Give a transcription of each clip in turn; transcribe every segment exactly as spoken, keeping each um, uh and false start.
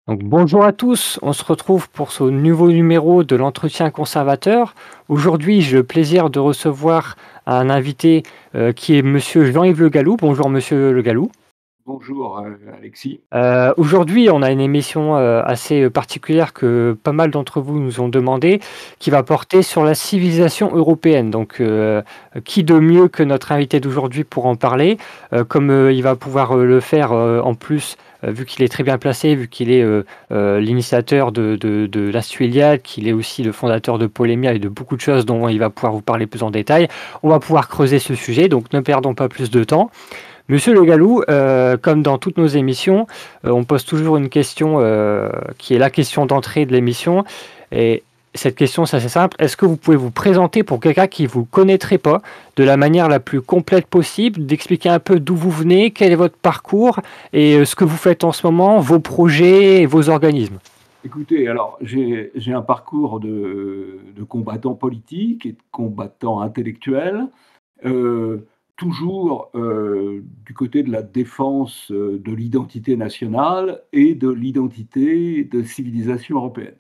Donc, bonjour à tous, on se retrouve pour ce nouveau numéro de l'entretien conservateur. Aujourd'hui, j'ai le plaisir de recevoir un invité euh, qui est Monsieur Jean-Yves Le Gallou. Bonjour Monsieur Le Gallou. Bonjour euh, Alexis. Euh, aujourd'hui, on a une émission euh, assez euh, particulière que pas mal d'entre vous nous ont demandé, qui va porter sur la civilisation européenne. Donc, euh, qui de mieux que notre invité d'aujourd'hui pour en parler, Euh, comme euh, il va pouvoir euh, le faire euh, en plus, euh, vu qu'il est très bien placé, vu qu'il est euh, euh, l'initiateur de, de, de l'Astuiliade, qu'il est aussi le fondateur de Polémia et de beaucoup de choses dont il va pouvoir vous parler plus en détail. On va pouvoir creuser ce sujet, donc ne perdons pas plus de temps. Monsieur Le Gallou, euh, comme dans toutes nos émissions, euh, on pose toujours une question euh, qui est la question d'entrée de l'émission. Et cette question, c'est assez simple. Est-ce que vous pouvez vous présenter pour quelqu'un qui ne vous connaîtrait pas de la manière la plus complète possible, d'expliquer un peu d'où vous venez, quel est votre parcours et euh, ce que vous faites en ce moment, vos projets et vos organismes? Écoutez, alors j'ai j'ai un parcours de, de combattant politique et de combattant intellectuel, euh, toujours euh, du côté de la défense euh, de l'identité nationale et de l'identité de civilisation européenne.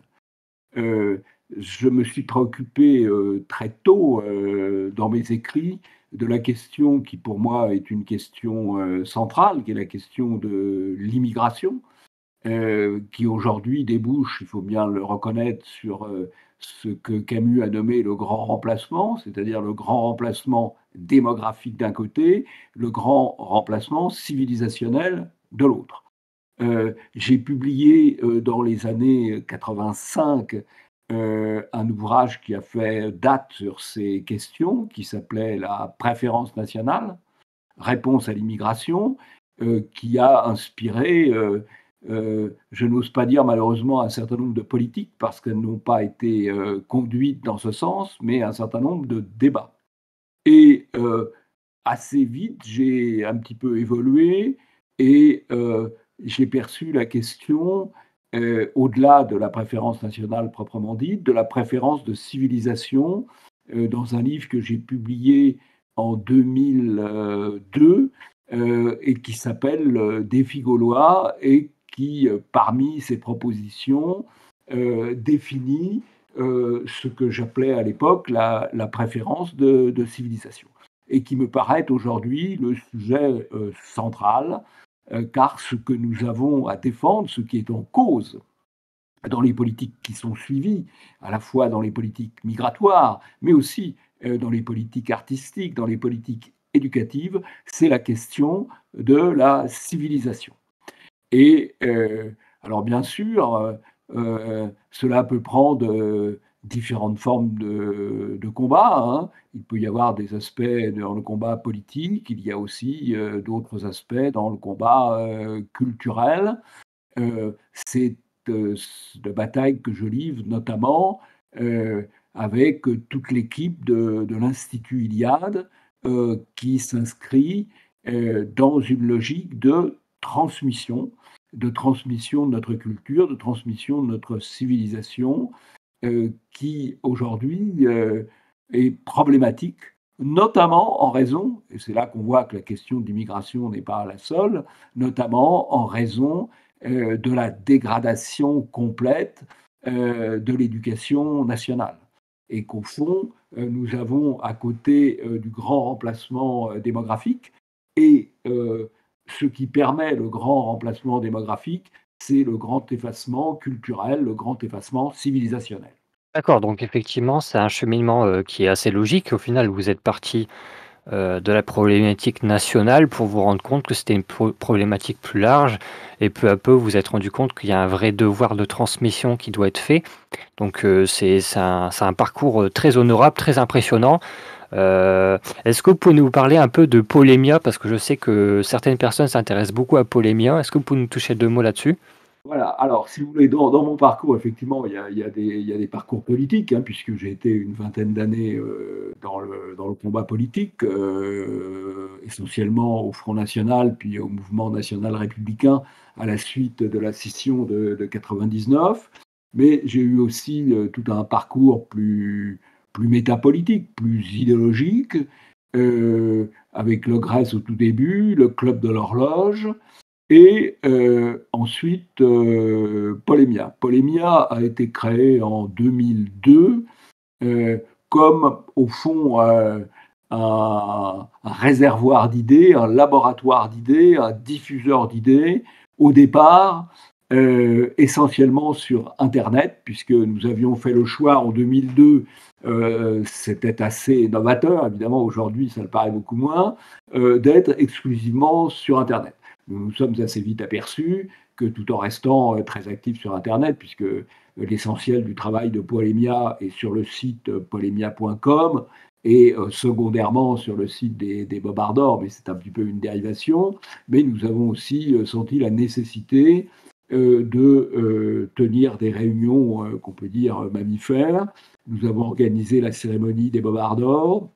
Euh, je me suis préoccupé euh, très tôt euh, dans mes écrits de la question qui pour moi est une question euh, centrale, qui est la question de l'immigration. Euh, qui aujourd'hui débouche, il faut bien le reconnaître, sur euh, ce que Camus a nommé le grand remplacement, c'est-à-dire le grand remplacement démographique d'un côté, le grand remplacement civilisationnel de l'autre. Euh, j'ai publié euh, dans les années quatre-vingt-cinq euh, un ouvrage qui a fait date sur ces questions, qui s'appelait La préférence nationale, réponse à l'immigration, euh, qui a inspiré, euh, euh, je n'ose pas dire malheureusement un certain nombre de politiques parce qu'elles n'ont pas été euh, conduites dans ce sens, mais un certain nombre de débats. Et euh, assez vite, j'ai un petit peu évolué et euh, j'ai perçu la question, euh, au-delà de la préférence nationale proprement dite, de la préférence de civilisation, euh, dans un livre que j'ai publié en deux mille deux euh, et qui s'appelle euh, Défi gaulois et qui, euh, parmi ses propositions, euh, définit euh, ce que j'appelais à l'époque la, la préférence de, de civilisation et qui me paraît aujourd'hui le sujet euh, central, euh, car ce que nous avons à défendre, ce qui est en cause dans les politiques qui sont suivies, à la fois dans les politiques migratoires, mais aussi euh, dans les politiques artistiques, dans les politiques éducatives, c'est la question de la civilisation. Et euh, alors bien sûr, euh, euh, cela peut prendre euh, différentes formes de, de combat, hein. Il peut y avoir des aspects dans le combat politique, il y a aussi euh, d'autres aspects dans le combat euh, culturel. Euh, c'est euh, de bataille que je livre notamment euh, avec toute l'équipe de, de l'Institut Iliade euh, qui s'inscrit euh, dans une logique de transmission, de transmission de notre culture, de transmission de notre civilisation, euh, qui aujourd'hui euh, est problématique, notamment en raison, et c'est là qu'on voit que la question de l'immigration n'est pas la seule, notamment en raison euh, de la dégradation complète euh, de l'éducation nationale. Et qu'au fond, euh, nous avons à côté euh, du grand remplacement euh, démographique, et euh, ce qui permet le grand remplacement démographique, c'est le grand effacement culturel, le grand effacement civilisationnel. D'accord, donc effectivement, c'est un cheminement euh, qui est assez logique. Au final, vous êtes parti euh, de la problématique nationale pour vous rendre compte que c'était une pro- problématique plus large et peu à peu vous vous êtes rendu compte qu'il y a un vrai devoir de transmission qui doit être fait. Donc euh, c'est c'est un, c'est un parcours euh, très honorable, très impressionnant. Euh, Est-ce que vous pouvez nous parler un peu de Polémia? Parce que je sais que certaines personnes s'intéressent beaucoup à Polémia. Est-ce que vous pouvez nous toucher deux mots là-dessus? Voilà, alors si vous voulez, dans, dans mon parcours, effectivement, il y a, il y a des, il y a des parcours politiques, hein, puisque j'ai été une vingtaine d'années euh, dans, le, dans le combat politique, euh, essentiellement au Front National, puis au Mouvement National Républicain à la suite de la scission de, de quatre-vingt-dix-neuf. Mais j'ai eu aussi euh, tout un parcours plus, plus métapolitique, plus idéologique, euh, avec le Grèce au tout début, le Club de l'Horloge, et euh, ensuite euh, Polémia. Polémia a été créé en deux mille deux euh, comme, au fond, euh, un, un réservoir d'idées, un laboratoire d'idées, un diffuseur d'idées, au départ, euh, essentiellement sur Internet, puisque nous avions fait le choix en deux mille deux, euh, c'était assez novateur, évidemment aujourd'hui ça le paraît beaucoup moins, euh, d'être exclusivement sur Internet. Nous nous sommes assez vite aperçus que tout en restant euh, très actifs sur Internet, puisque l'essentiel du travail de Polémia est sur le site polémia point com et euh, secondairement sur le site des, des Bobardors, mais c'est un petit peu une dérivation. Mais nous avons aussi euh, senti la nécessité euh, de euh, tenir des réunions euh, qu'on peut dire euh, mammifères. Nous avons organisé la cérémonie des Bobardors,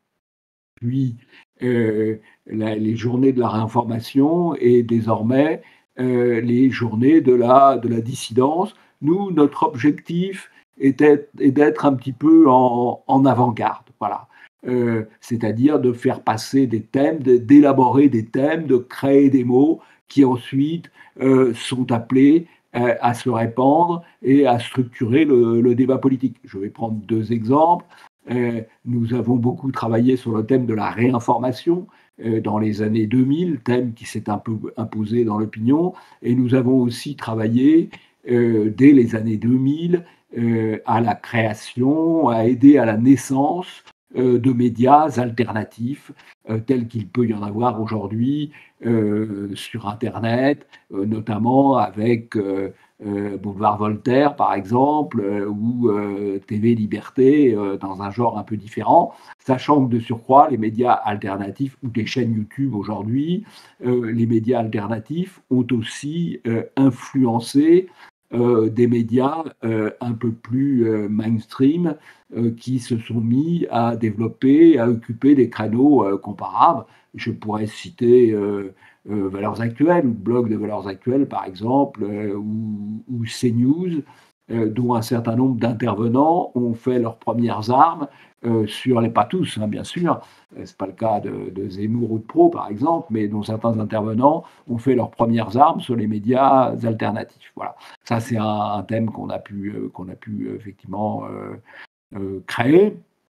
puis euh, la- les journées de la réinformation et désormais euh, les journées de la, de la dissidence. Nous, notre objectif était, est d'être un petit peu en, en avant-garde, voilà. Euh, c'est-à-dire de faire passer des thèmes, de- d'élaborer des thèmes, de créer des mots qui ensuite euh, sont appelés euh, à se répandre et à structurer le, le débat politique. Je vais prendre deux exemples. Euh, nous avons beaucoup travaillé sur le thème de la réinformation euh, dans les années deux mille, thème qui s'est un peu imposé dans l'opinion, et nous avons aussi travaillé euh, dès les années deux mille euh, à la création, à aider à la naissance euh, de médias alternatifs euh, tels qu'il peut y en avoir aujourd'hui euh, sur Internet, euh, notamment avec euh, euh, Boulevard Voltaire, par exemple, euh, ou euh, T V Liberté, euh, dans un genre un peu différent, sachant que de surcroît, les médias alternatifs, ou des chaînes YouTube aujourd'hui, euh, les médias alternatifs ont aussi euh, influencé euh, des médias euh, un peu plus euh, mainstream euh, qui se sont mis à développer, à occuper des créneaux euh, comparables. Je pourrais citer euh, euh, Valeurs Actuelles, ou blog de Valeurs Actuelles par exemple, euh, ou, ou CNews, euh, dont un certain nombre d'intervenants ont fait leurs premières armes euh, sur les, pas tous hein, bien sûr, euh, c'est pas le cas de, de Zemmour ou de Pro par exemple, mais dont certains intervenants ont fait leurs premières armes sur les médias alternatifs. Voilà, ça c'est un, un thème qu'on a pu, euh, qu'on a pu euh, effectivement euh, euh, créer.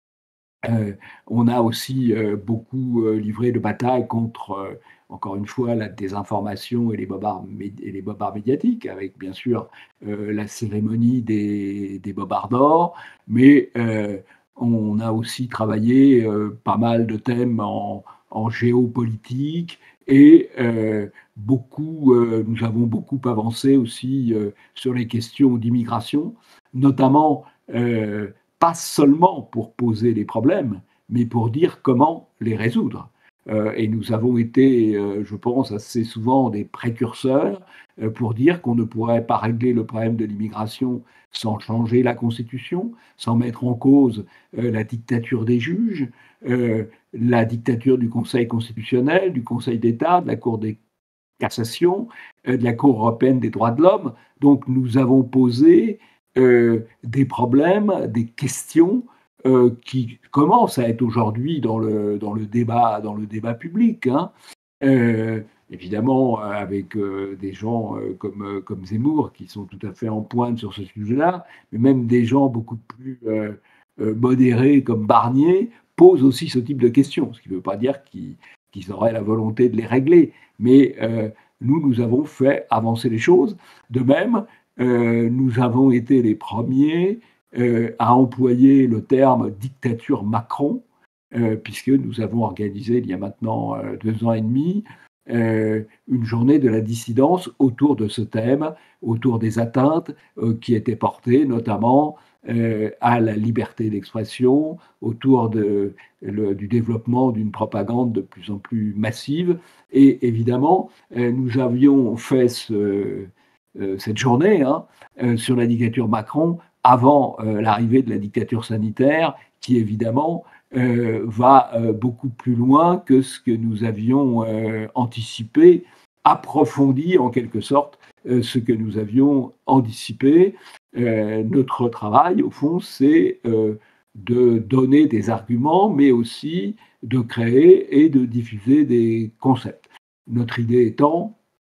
Euh, on a aussi euh, beaucoup euh, livré de bataille contre, euh, encore une fois, la désinformation et les bobards, et les bobards médiatiques, avec bien sûr euh, la cérémonie des, des bobards d'or, mais euh, on a aussi travaillé euh, pas mal de thèmes en, en géopolitique et euh, beaucoup, euh, nous avons beaucoup avancé aussi euh, sur les questions d'immigration, notamment euh, pas seulement pour poser les problèmes, mais pour dire comment les résoudre. Euh, et nous avons été, euh, je pense, assez souvent des précurseurs euh, pour dire qu'on ne pourrait pas régler le problème de l'immigration sans changer la Constitution, sans mettre en cause euh, la dictature des juges, euh, la dictature du Conseil constitutionnel, du Conseil d'État, de la Cour des cassation, euh, de la Cour européenne des droits de l'homme. Donc nous avons posé euh, des problèmes, des questions euh, qui commencent à être aujourd'hui dans le, dans le débat, dans le débat public. Hein. Euh, évidemment, euh, avec euh, des gens euh, comme, euh, comme Zemmour qui sont tout à fait en pointe sur ce sujet-là, mais même des gens beaucoup plus euh, euh, modérés comme Barnier posent aussi ce type de questions, ce qui ne veut pas dire qu'ils qu'ils auraient la volonté de les régler, mais euh, nous, nous avons fait avancer les choses. De même, euh, nous avons été les premiers euh, à employer le terme dictature Macron, euh, puisque nous avons organisé il y a maintenant euh, deux ans et demi euh, une journée de la dissidence autour de ce thème, autour des atteintes euh, qui étaient portées notamment euh, à la liberté d'expression, autour de, le, du développement d'une propagande de plus en plus massive. Et évidemment, euh, nous avions fait ce, euh, cette journée hein, euh, sur la dictature Macron avant euh, l'arrivée de la dictature sanitaire, qui évidemment euh, va euh, beaucoup plus loin que ce que nous avions euh, anticipé, approfondi en quelque sorte euh, ce que nous avions anticipé. Euh, notre travail, au fond, c'est euh, de donner des arguments, mais aussi de créer et de diffuser des concepts. Notre idée étant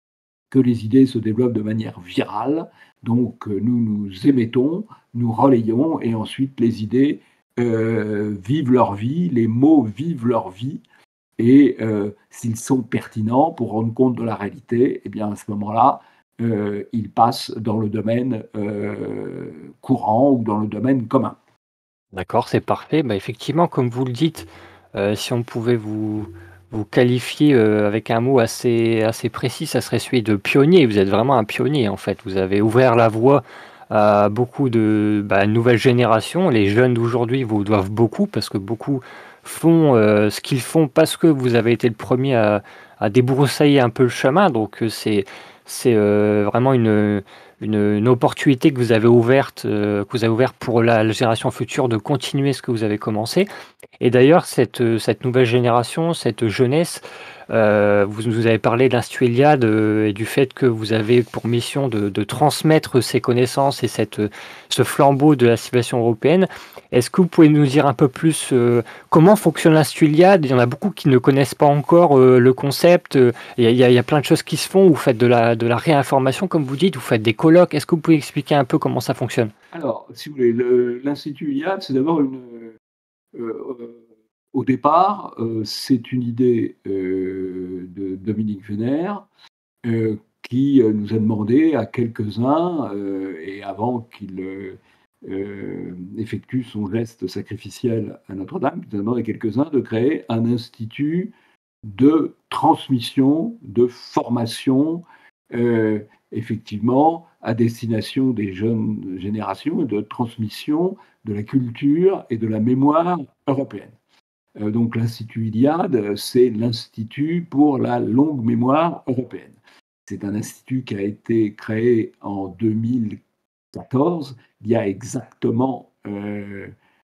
que les idées se développent de manière virale. Donc nous nous émettons, nous relayons, et ensuite les idées euh, vivent leur vie, les mots vivent leur vie, et euh, s'ils sont pertinents pour rendre compte de la réalité, eh bien à ce moment-là, euh, ils passent dans le domaine euh, courant ou dans le domaine commun. D'accord, c'est parfait. Bah, effectivement, comme vous le dites, heu, si on pouvait vous vous qualifier, heu, avec un mot assez assez précis, ça serait celui de pionnier. Vous êtes vraiment un pionnier, en fait. Vous avez ouvert la voie à beaucoup de, bah, nouvelles générations. Les jeunes d'aujourd'hui vous doivent beaucoup parce que beaucoup font, heu, ce qu'ils font parce que vous avez été le premier à à débroussailler un peu le chemin. Donc, heu, c'est c'est, heu, vraiment une, une, une opportunité que vous avez ouverte, heu, que vous avez ouverte pour la la génération future de continuer ce que vous avez commencé. Et d'ailleurs cette, heu, cette nouvelle génération, cette jeunesse, heu, vous nous avez parlé de l'Institut Iliade, heu, et du fait que vous avez pour mission de de transmettre ces connaissances et cette, heu, ce flambeau de la civilisation européenne. Est-ce que vous pouvez nous dire un peu plus, heu, comment fonctionne l'Institut Iliade? Il y en a beaucoup qui ne connaissent pas encore, heu, le concept, heu, il y a il y a il y a plein de choses qui se font. Vous faites de la de la réinformation comme vous dites, vous faites des colloques. Est-ce que vous pouvez expliquer un peu comment ça fonctionne? Alors, si vous voulez, le- l'Institut Iliade, c'est d'abord une... euh, euh, au départ, euh, c'est une idée euh, de Dominique Vénère, euh, qui euh, nous a demandé à quelques-uns, euh, et avant qu'il euh, euh, effectue son geste sacrificiel à Notre-Dame, il nous a demandé à quelques-uns de créer un institut de transmission, de formation, euh, effectivement, à destination des jeunes générations, et de transmission de la culture et de la mémoire européenne. Euh, donc l'Institut Iliade, c'est l'Institut pour la longue mémoire européenne. C'est un institut qui a été créé en deux mille quatorze, il y a exactement euh,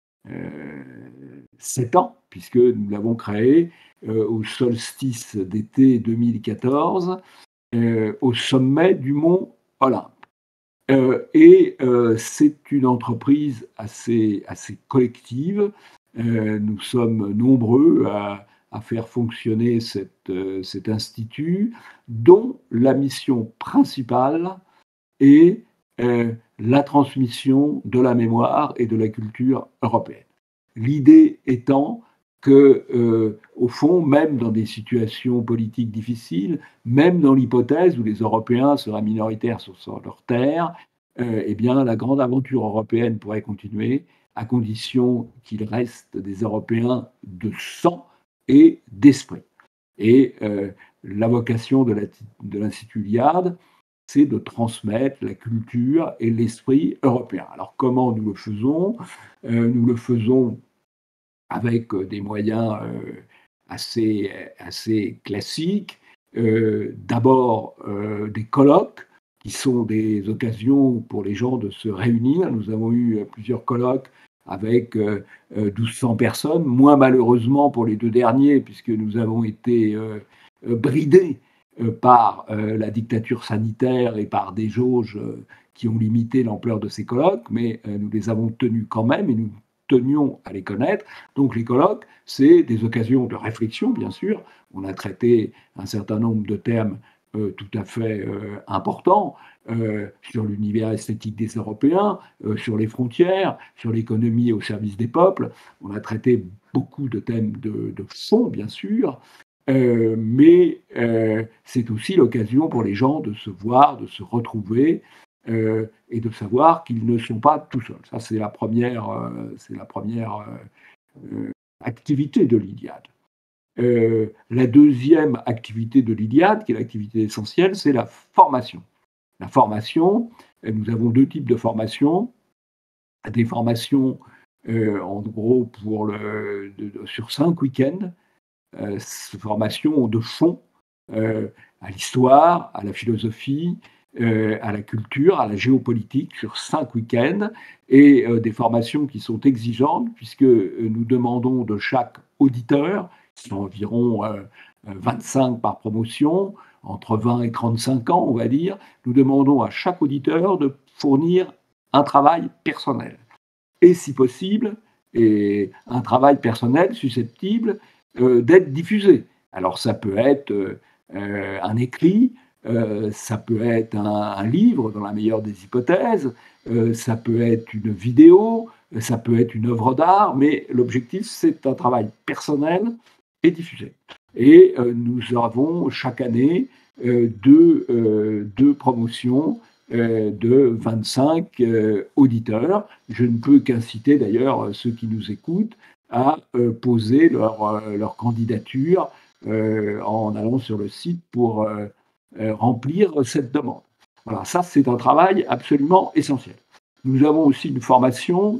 euh, sept ans, puisque nous l'avons créé euh, au solstice d'été deux mille quatorze, euh, au sommet du mont Olympe. Euh, et euh, c'est une entreprise assez, assez collective. Euh, nous sommes nombreux à, à faire fonctionner cette, euh, cet institut, dont la mission principale est euh, la transmission de la mémoire et de la culture européenne. L'idée étant que, euh, au fond, même dans des situations politiques difficiles, même dans l'hypothèse où les Européens seraient minoritaires sur, sur leur terre, euh, eh bien, la grande aventure européenne pourrait continuer, à condition qu'il reste des Européens de sang et d'esprit. Et euh, la vocation de l'Institut Liard, c'est de transmettre la culture et l'esprit européen. Alors comment nous le faisons? euh, Nous le faisons avec euh, des moyens euh, assez, assez classiques. Euh, D'abord, euh, des colloques, qui sont des occasions pour les gens de se réunir. Nous avons eu plusieurs colloques avec euh, douze cents personnes, moins malheureusement pour les deux derniers, puisque nous avons été euh, bridés euh, par euh, la dictature sanitaire et par des jauges euh, qui ont limité l'ampleur de ces colloques, mais euh, nous les avons tenus quand même et nous tenions à les connaître. Donc les colloques, c'est des occasions de réflexion, bien sûr. On a traité un certain nombre de thèmes euh, tout à fait euh, importants euh, sur l'univers esthétique des Européens, euh, sur les frontières, sur l'économie au service des peuples. On a traité beaucoup de thèmes de, de fond, bien sûr, euh, mais euh, c'est aussi l'occasion pour les gens de se voir, de se retrouver, euh, et de savoir qu'ils ne sont pas tout seuls. Ça, c'est la première, euh, c'est la première euh, activité de l'Iliade. Euh, la deuxième activité de l'Iliade, qui est l'activité essentielle, c'est la formation. La formation, nous avons deux types de formations. Des formations, euh, en gros, pour le, de, de, sur cinq week-ends, euh, formations de fond euh, à l'histoire, à la philosophie, euh, à la culture, à la géopolitique sur cinq week-ends, et euh, des formations qui sont exigeantes puisque euh, nous demandons de chaque auditeur, qui sont environ euh, vingt-cinq par promotion, entre vingt et trente-cinq ans on va dire, nous demandons à chaque auditeur de fournir un travail personnel et si possible, et un travail personnel susceptible euh, d'être diffusé. Alors ça peut être euh, un écrit, Euh, ça peut être un, un livre, dans la meilleure des hypothèses, euh, ça peut être une vidéo, ça peut être une œuvre d'art, mais l'objectif, c'est un travail personnel et diffusé. Et euh, nous avons chaque année euh, deux, euh, deux promotions euh, de vingt-cinq euh, auditeurs. Je ne peux qu'inciter d'ailleurs ceux qui nous écoutent à euh, poser leur, euh, leur candidature euh, en allant sur le site pour euh, euh, remplir cette demande. Voilà, ça c'est un travail absolument essentiel. Nous avons aussi une formation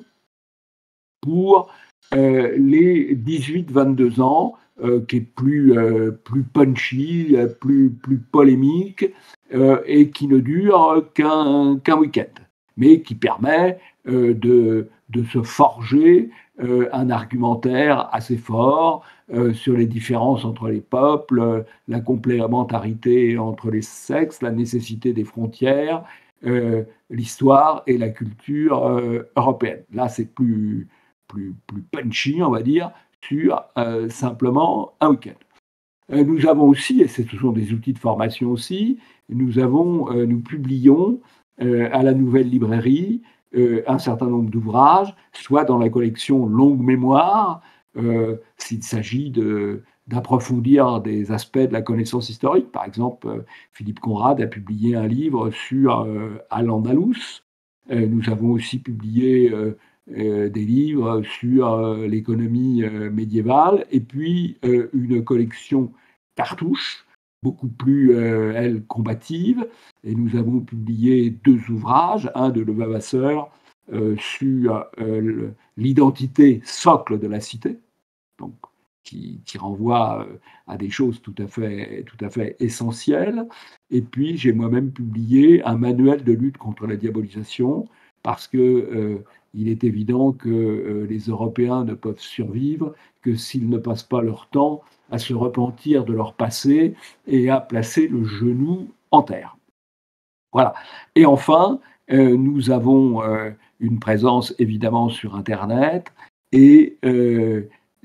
pour euh, les dix-huit vingt-deux ans, euh, qui est plus, euh, plus punchy, euh, plus, plus polémique, euh, et qui ne dure qu'un qu'un week-end, mais qui permet euh, de, de se forger euh, un argumentaire assez fort euh, sur les différences entre les peuples, euh, la complémentarité entre les sexes, la nécessité des frontières, euh, l'histoire et la culture euh, européenne. Là, c'est plus, plus, plus punchy, on va dire, sur euh, simplement un week-end. Euh, nous avons aussi, et ce sont des outils de formation aussi, nous, avons, euh, nous publions euh, à la Nouvelle Librairie euh, un certain nombre d'ouvrages, soit dans la collection Longue Mémoire, euh, s'il s'agit de, d'approfondir des aspects de la connaissance historique. Par exemple, euh, Philippe Conrad a publié un livre sur euh, Al-Andalus. Euh, nous avons aussi publié euh, euh, des livres sur euh, l'économie euh, médiévale, et puis euh, une collection cartouche, beaucoup plus, euh, elle, combative. Et nous avons publié deux ouvrages, un de Levavasseur euh, sur euh, l'identité socle de la cité, donc, qui, qui renvoie euh, à des choses tout à fait, tout à fait essentielles. Et puis, j'ai moi-même publié un manuel de lutte contre la diabolisation, parce que euh, il est évident que euh, les Européens ne peuvent survivre que s'ils ne passent pas leur temps à se repentir de leur passé et à placer le genou en terre. Voilà. Et enfin, euh, nous avons euh, une présence évidemment sur Internet et euh,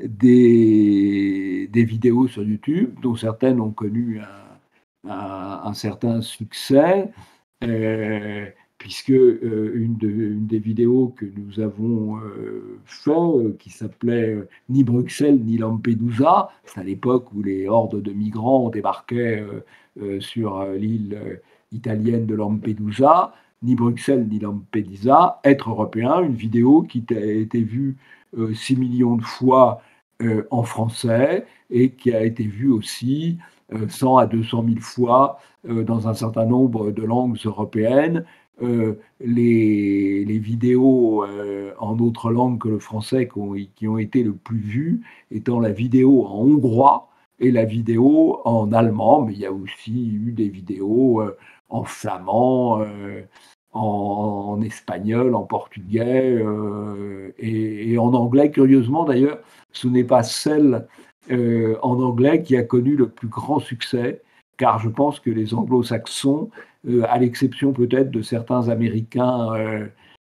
des, des vidéos sur YouTube, dont certaines ont connu un, un, un certain succès. Euh, puisque euh, une, de, une, des vidéos que nous avons euh, fait, euh, qui s'appelait euh, Ni Bruxelles ni Lampedusa, c'est à l'époque où les hordes de migrants débarquaient euh, euh, sur euh, l'île euh, italienne de Lampedusa, Ni Bruxelles ni Lampedusa, être européen, une vidéo qui a été vue euh, six millions de fois euh, en français et qui a été vue aussi euh, cent à deux cent mille fois euh, dans un certain nombre de langues européennes. Euh, les, les, vidéos euh, en autre langue que le français qui ont, qui ont, été le plus vues étant la vidéo en hongrois et la vidéo en allemand, mais il y a aussi eu des vidéos euh, en flamand, euh, en, en espagnol, en portugais euh, et, et en anglais. Curieusement d'ailleurs, ce n'est pas celle euh, en anglais qui a connu le plus grand succès, car je pense que les anglo-saxons, euh, à l'exception peut-être de certains Américains euh,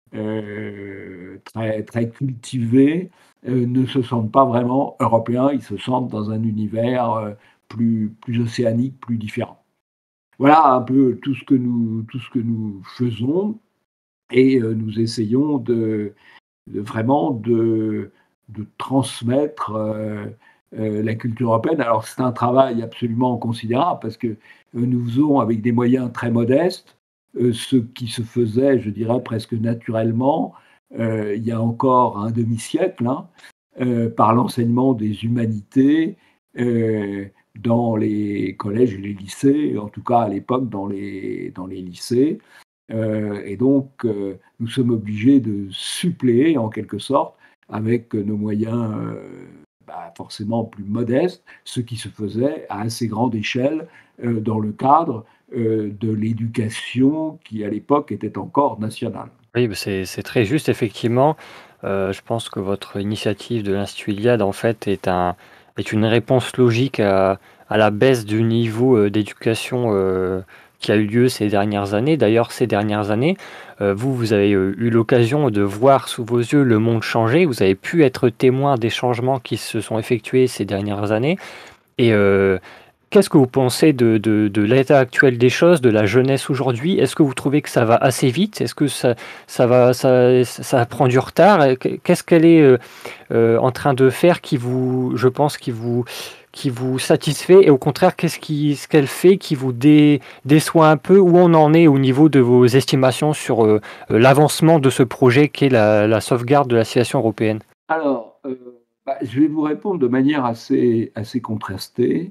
euh, très, très cultivés, euh, ne se sentent pas vraiment européens, ils se sentent dans un univers euh, plus, plus océanique, plus différent. Voilà un peu tout ce que nous, tout ce que nous faisons, et euh, nous essayons de, de vraiment de, de transmettre euh, euh, la culture européenne. Alors c'est un travail absolument considérable parce que euh, nous faisons avec des moyens très modestes euh, ce qui se faisait, je dirais, presque naturellement euh, il y a encore un demi-siècle, hein, euh, par l'enseignement des humanités euh, dans les collèges et les lycées, en tout cas à l'époque dans les, dans les lycées. Euh, et donc, euh, nous sommes obligés de suppléer en quelque sorte avec nos moyens euh, bah, forcément plus modestes, ce qui se faisait à assez grande échelle euh, dans le cadre euh, de l'éducation qui à l'époque était encore nationale. Oui, bah, c'est c'est très juste effectivement. Heu, je pense que votre initiative de l'Institut Iliade en fait est un est une réponse logique à à la baisse du niveau, heu, d'éducation, heu, qui a eu lieu ces dernières années. D'ailleurs, ces dernières années, heu, vous, vous avez, heu, eu l'occasion de voir sous vos yeux le monde changer. Vous avez pu être témoin des changements qui se sont effectués ces dernières années et heu qu'est-ce que vous pensez de de de l'état actuel des choses, de la jeunesse aujourd'hui? Est-ce que vous trouvez que ça va assez vite? Est-ce que ça ça va ça ça prend du retard? Et qu'est qu'est-ce qu'elle est, heu heu, en train de faire qui vous je pense qui vous qui vous satisfait et au contraire, qu'est-ce qui ce qu'elle fait qui vous dé déçoit un peu? Où on en est au niveau de vos estimations sur, heu heu, l'avancement de ce projet qu'est la la sauvegarde de la civilisation européenne? Alors, heu, bah, je vais vous répondre de manière assez assez contrastée.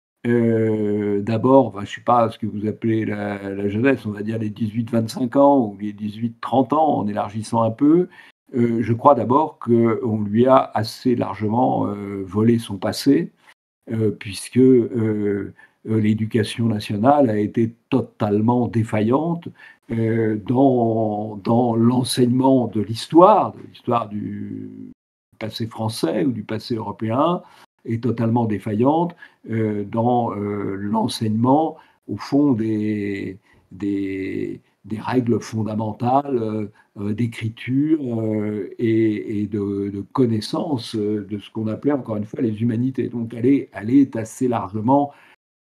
Heu, d'abord, bah, je ne sais pas ce que vous appelez la la jeunesse, on va dire les dix-huit vingt-cinq ans ou les dix-huit trente ans, en élargissant un peu. Heu, je crois d'abord qu'on lui a assez largement, heu, volé son passé, heu, puisque, heu heu, l'éducation nationale a été totalement défaillante, heu, dans dans l'enseignement de l'histoire, de l'histoire du passé français ou du passé européen, est totalement défaillante, heu, dans, heu, l'enseignement, au fond, des des des règles fondamentales, heu heu, d'écriture, heu et et de de connaissance, heu, de ce qu'on appelait encore une fois les humanités. Donc elle est elle est assez largement,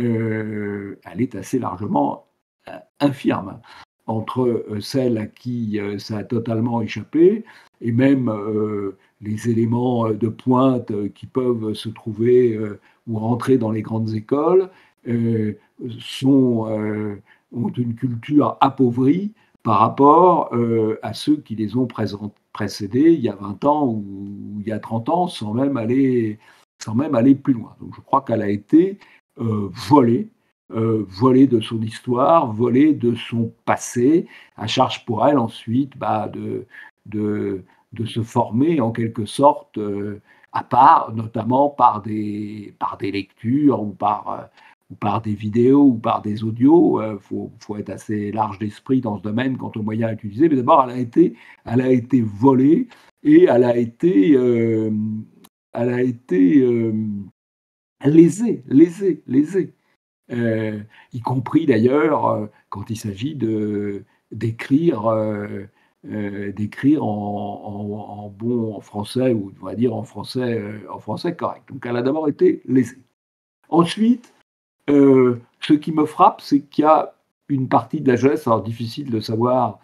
heu, elle est assez largement in infirme entre, heu, celles à qui, heu, ça a totalement échappé et même, heu, les éléments, heu, de pointe, heu, qui peuvent se trouver, heu, ou rentrer dans les grandes écoles, heu, sont, heu, ont une culture appauvrie par rapport, heu, à ceux qui les ont présent précédés il y a vingt ans ou il y a trente ans, sans même aller sans même aller plus loin. Donc je crois qu'elle a été, heu, volée, heu, volée de son histoire, volée de son passé, à charge pour elle ensuite, bah, de de de se former en quelque sorte, heu, à part, notamment par des par des lectures ou par, heu, ou par des vidéos ou par des audios. Il faut faut être assez large d'esprit dans ce domaine quant aux moyens utilisés. Mais d'abord, elle a été elle a été volée et elle a été, hem, elle a été, hem, lésée, lésée, lésée. Heu, y compris d'ailleurs, heu, quand il s'agit de d'écrire, heu heu, d'écrire en en en bon en français ou on va dire en français, heu, en français correct. Donc elle a d'abord été lésée. Ensuite, heu, ce qui me frappe, c'est qu'il y a une partie de la jeunesse, alors difficile de savoir,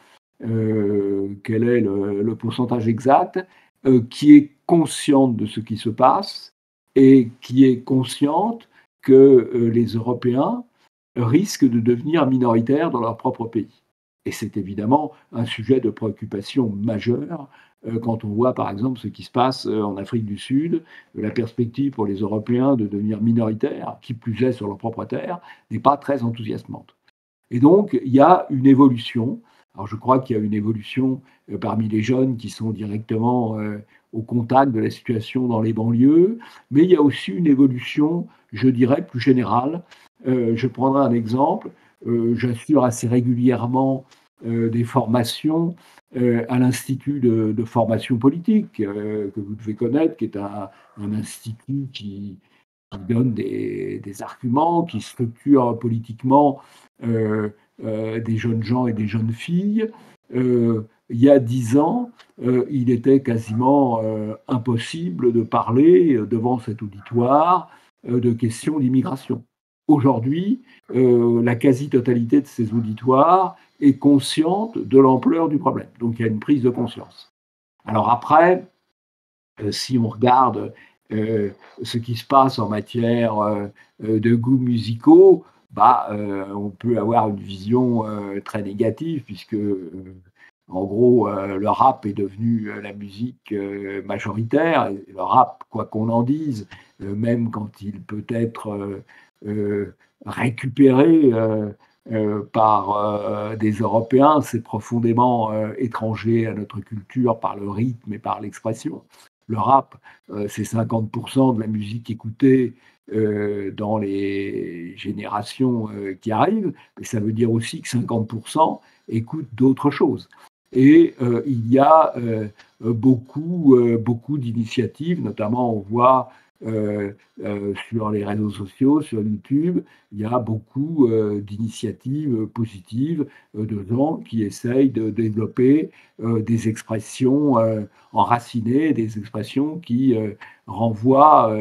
heu, quel est le le pourcentage exact, heu, qui est consciente de ce qui se passe et qui est consciente que, heu, les Européens risquent de devenir minoritaires dans leur propre pays. Et c'est évidemment un sujet de préoccupation majeur, heu, quand on voit par exemple ce qui se passe, heu, en Afrique du Sud. La perspective pour les Européens de devenir minoritaires, qui plus est sur leur propre terre, n'est pas très enthousiasmante. Et donc, il y a une évolution. Alors, je crois qu'il y a une évolution euh, parmi les jeunes qui sont directement euh, au contact de la situation dans les banlieues, mais il y a aussi une évolution, je dirais, plus générale. Euh, je prendrai un exemple. Euh, J'assure assez régulièrement euh, des formations euh, à l'Institut de, de formation politique, euh, que vous devez connaître, qui est un, un institut qui, qui donne des, des arguments, qui structure politiquement euh, euh, des jeunes gens et des jeunes filles. Euh, il y a dix ans, euh, il était quasiment euh, impossible de parler euh, devant cet auditoire euh, de questions d'immigration. Aujourd'hui, euh, la quasi-totalité de ces auditoires est consciente de l'ampleur du problème. Donc il y a une prise de conscience. Alors après, euh, si on regarde euh, ce qui se passe en matière euh, euh, de goûts musicaux, bah, euh, on peut avoir une vision euh, très négative, puisque, euh, en gros, euh, le rap est devenu euh, la musique euh, majoritaire. Et le rap, quoi qu'on en dise, euh, même quand il peut être euh, euh, récupéré euh, euh, par euh, des Européens, c'est profondément euh, étranger à notre culture par le rythme et par l'expression. Le rap, euh, c'est cinquante pour cent de la musique écoutée euh, dans les générations euh, qui arrivent, mais ça veut dire aussi que cinquante pour cent écoutent d'autres choses. Et euh, il y a euh, beaucoup, euh, beaucoup d'initiatives, notamment on voit euh, euh, sur les réseaux sociaux, sur YouTube, il y a beaucoup euh, d'initiatives positives euh, de gens qui essayent de développer euh, des expressions euh, enracinées, des expressions qui euh, renvoient euh,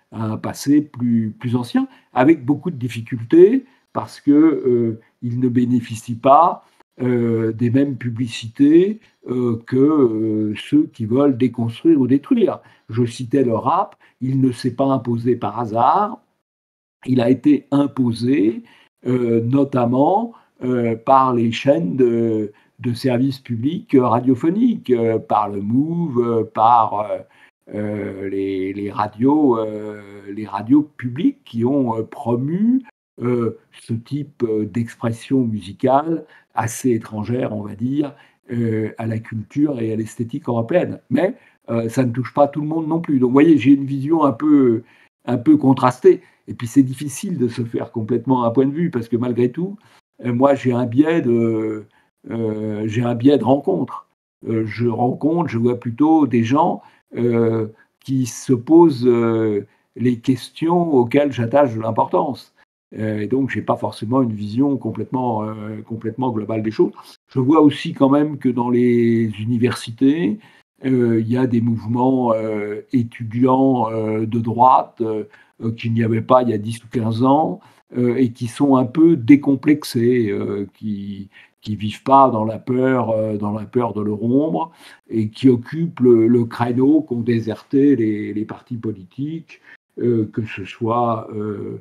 à un passé plus, plus ancien, avec beaucoup de difficultés, parce qu'ils euh, ne bénéficient pas euh, des mêmes publicités euh, que euh, ceux qui veulent déconstruire ou détruire. Je citais le rap, il ne s'est pas imposé par hasard, il a été imposé euh, notamment euh, par les chaînes de, de services publics radiophoniques, euh, par le Move, euh, par euh, euh, les, les radios, euh, les radios publiques qui ont euh, promu euh, ce type euh, d'expression musicale assez étrangère, on va dire, euh, à la culture et à l'esthétique européenne. Mais euh, ça ne touche pas tout le monde non plus. Donc, vous voyez, j'ai une vision un peu, un peu contrastée. Et puis, c'est difficile de se faire complètement un point de vue parce que malgré tout, euh, moi, j'ai un biais de, euh, j'ai un biais de rencontre. Euh, je rencontre, je vois plutôt des gens euh, qui se posent euh, les questions auxquelles j'attache de l'importance. Euh, et donc, je n'ai pas forcément une vision complètement, euh, complètement globale des choses. Je vois aussi quand même que dans les universités, euh, il y a des mouvements euh, étudiants euh, de droite euh, qu'il n'y avait pas il y a dix ou quinze ans euh, et qui sont un peu décomplexés, euh, qui qui vivent pas dans la peur, euh, dans la peur de leur ombre et qui occupent le, le créneau qu'ont déserté les, les partis politiques, euh, que ce soit euh,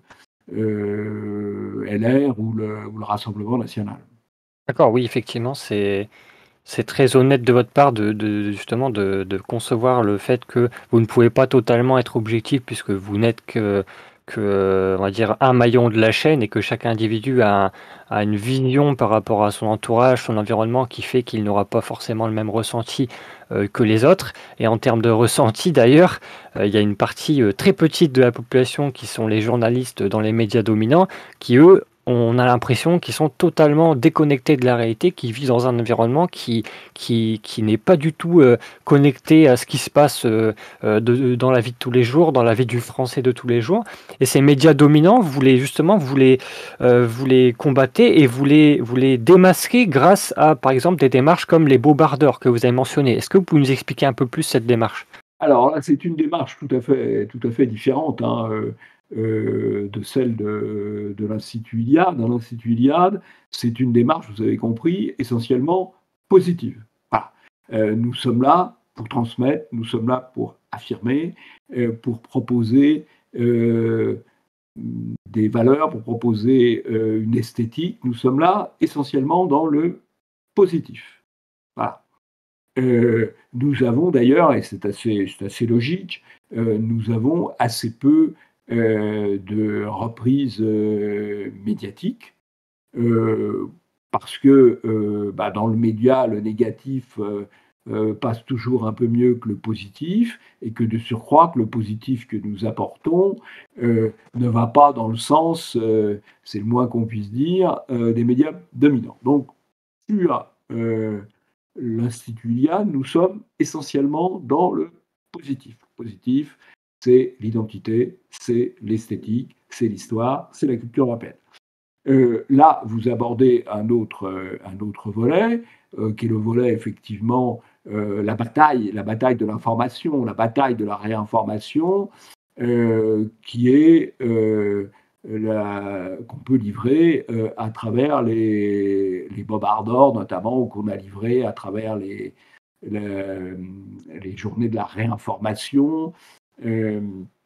euh, L R ou le, ou le Rassemblement national. D'accord, oui, effectivement, c'est c'est très honnête de votre part de de justement de de concevoir le fait que vous ne pouvez pas totalement être objectif puisque vous n'êtes que que, on va dire, un maillon de la chaîne et que chaque individu a un a une vision par rapport à son entourage, son environnement qui fait qu'il n'aura pas forcément le même ressenti, heu, que les autres et en termes de ressenti d'ailleurs, heu, il y a une partie, heu, très petite de la population qui sont les journalistes dans les médias dominants qui eux, on a l'impression qu'ils sont totalement déconnectés de la réalité, qu'ils vivent dans un environnement qui qui qui n'est pas du tout, heu, connecté à ce qui se passe, heu heu, de dans la vie de tous les jours, dans la vie du Français de tous les jours et ces médias dominants, vous les justement, vous les, heu, vous les combattez et vous les vous les démasquez grâce à, par exemple, des démarches comme les bobardeurs que vous avez mentionnées. Est-ce que vous pouvez nous expliquer un peu plus cette démarche? Alors là, c'est une démarche tout à fait, tout à fait différente hein, euh, euh, de celle de, de l'Institut Iliade. Dans l'Institut Iliade, c'est une démarche, vous avez compris, essentiellement positive. Voilà. Euh, nous sommes là pour transmettre, nous sommes là pour affirmer, euh, pour proposer euh, des valeurs, pour proposer euh, une esthétique. Nous sommes là essentiellement dans le positif. Voilà. Euh, nous avons d'ailleurs, et c'est assez, c'est assez logique, euh, nous avons assez peu euh, de reprises euh, médiatiques euh, parce que euh, bah, dans le média, le négatif euh, euh, passe toujours un peu mieux que le positif et que de surcroît que le positif que nous apportons euh, ne va pas dans le sens, euh, c'est le moins qu'on puisse dire, euh, des médias dominants. Donc, sur euh, l'Institut Iliade, nous sommes essentiellement dans le positif. Positif, c'est l'identité, c'est l'esthétique, c'est l'histoire, c'est la culture européenne. Euh, là, vous abordez un autre, euh, un autre volet, euh, qui est le volet effectivement euh, la bataille, la bataille de l'information, la bataille de la réinformation, euh, qui est euh, la- qu'on peut livrer euh, à travers les, les bombardeurs notamment, ou qu'on a livré à travers les, les, les journées de la réinformation. Euh,